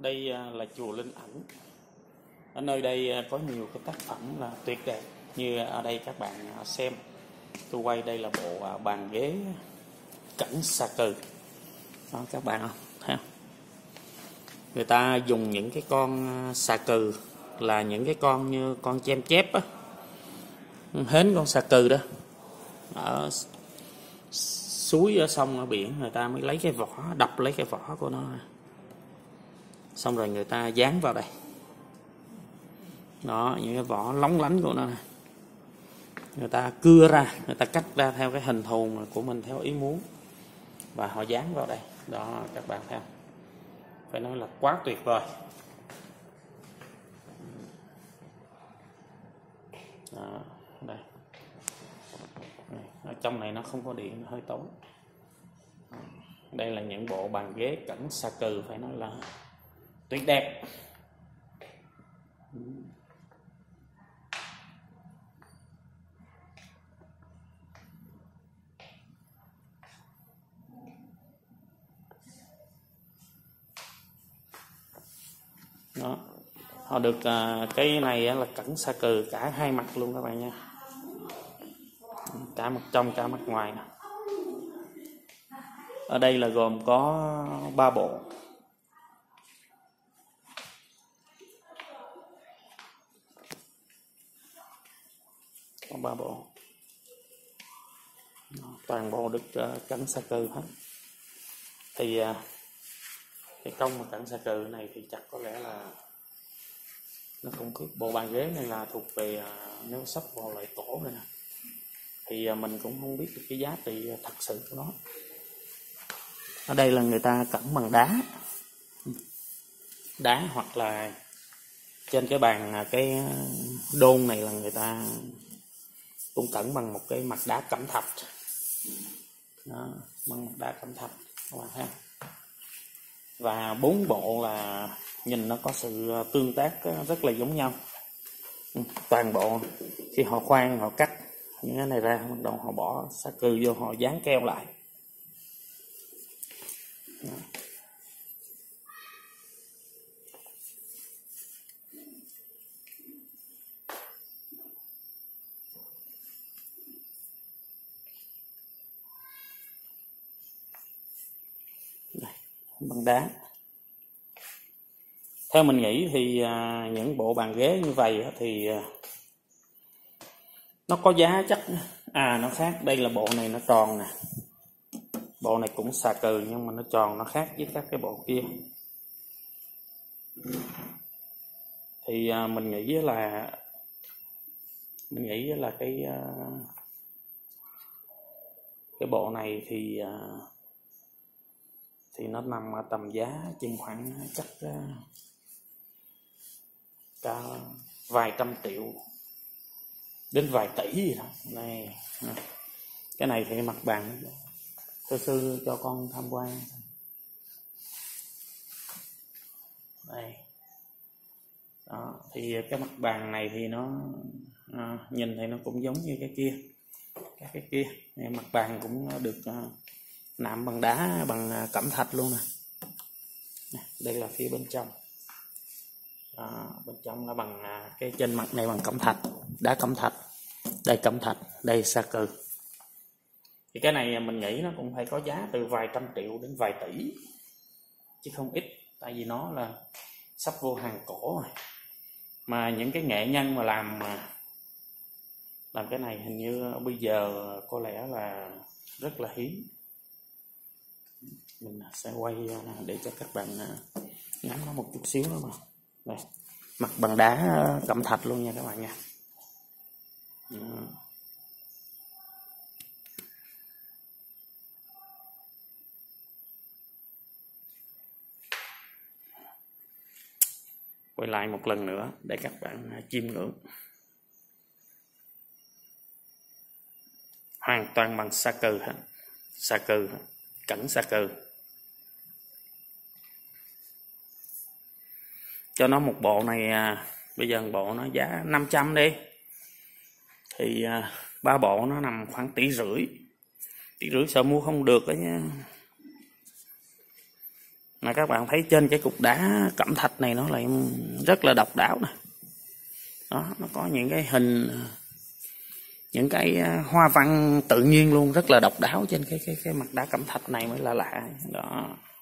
Đây là chùa Linh Ảnh. Ở nơi đây có nhiều cái tác phẩm là tuyệt đẹp. Như ở đây các bạn xem, tôi quay đây là bộ bàn ghế cảnh xà cừ. Đó các bạn không? Thấy không? Người ta dùng những cái con xà cừ là những cái con như con chém chép á, hến con xà cừ đó, ở suối, ở sông, ở biển, người ta mới lấy cái vỏ, đập lấy cái vỏ của nó, xong rồi người ta dán vào đây. Đó, những cái vỏ lóng lánh của nó này, người ta cưa ra, người ta cắt ra theo cái hình thù của mình, theo ý muốn, và họ dán vào đây. Đó các bạn thấy không? Phải nói là quá tuyệt vời. Đó, đây. Ở trong này nó không có điện, nó hơi tối. Đây là những bộ bàn ghế cảnh xà cừ, phải nói là tuyệt đẹp. Đó, họ được cái này là cảnh xà cừ cả hai mặt luôn các bạn nha, cả mặt trong cả mặt ngoài nè. Ở đây là gồm có 3 bộ. Có 3 bộ. Toàn bộ được cảnh xà cừ hết. Thì cái công mà cảnh xà cừ này thì chắc có lẽ là nó không có, bộ bàn ghế này là thuộc về nếu sắp vào loại cổ này nè, thì mình cũng không biết được cái giá trị thật sự của nó. Ở đây là người ta cẩn bằng đá hoặc là trên cái bàn, cái đôn này là người ta cũng cẩn bằng một cái mặt đá cẩm thạch. Đó, bằng mặt đá cẩm thạch các bạn thấy. Và 4 bộ là nhìn nó có sự tương tác rất là giống nhau. Toàn bộ khi họ khoan, họ cắt những cái này ra, bắt đầu họ bỏ xà cừ vô, họ dán keo lại. Đó. Đây, bằng đá. Theo mình nghĩ thì những bộ bàn ghế như vậy thì nó có giá chắc. Nó khác. Đây là bộ này nó tròn nè. Bộ này cũng xà cừ nhưng mà nó tròn, nó khác với các cái bộ kia. Thì mình nghĩ là cái bộ này thì nó nằm ở tầm giá chừng khoảng chắc cả vài trăm triệu đến vài tỷ gì đó. Này, cái này thì mặt bàn sư cho con tham quan. Đây. Đó, thì cái mặt bàn này thì nó nhìn thì nó cũng giống như cái kia. Cái kia mặt bàn cũng được nạm bằng đá, bằng cẩm thạch luôn nè. Đây là phía bên trong. Bên trong là bằng cái trên mặt này bằng cẩm thạch, đá cẩm thạch. Đây cẩm thạch, đây xà cừ. Thì cái này mình nghĩ nó cũng phải có giá từ vài trăm triệu đến vài tỷ, chứ không ít. Tại vì nó là sắp vô hàng cổ rồi. Mà những cái nghệ nhân mà làm cái này hình như bây giờ có lẽ là rất là hiếm. Mình sẽ quay để cho các bạn ngắm nó một chút xíu nữa mà. Đây, mặt bằng đá cẩm thạch luôn nha các bạn nha. Quay lại một lần nữa để các bạn chiêm ngưỡng. Hoàn toàn bằng xà cừ hả? Xà cừ, cảnh xà cừ. Cho nó một bộ này, bây giờ bộ nó giá 500 đi, thì 3 bộ nó nằm khoảng 1,5 tỷ. 1,5 tỷ sợ mua không được đó nha. Mà các bạn thấy trên cái cục đá cẩm thạch này nó lại rất là độc đáo nè. Đó, nó có những cái hình, những cái hoa văn tự nhiên luôn, rất là độc đáo trên cái mặt đá cẩm thạch này mới là lạ. Đó.